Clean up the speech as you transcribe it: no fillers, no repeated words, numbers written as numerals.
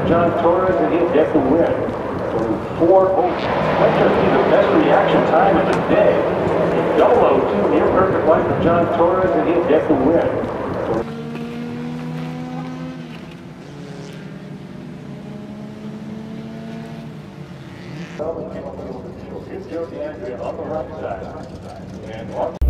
John Torres, and he'll get the win. So 4-0. Might just be the best reaction time of the day. 0-2, near perfect line for John Torres, and he'll get the win. Here's Joe DeAndrea on the right side. And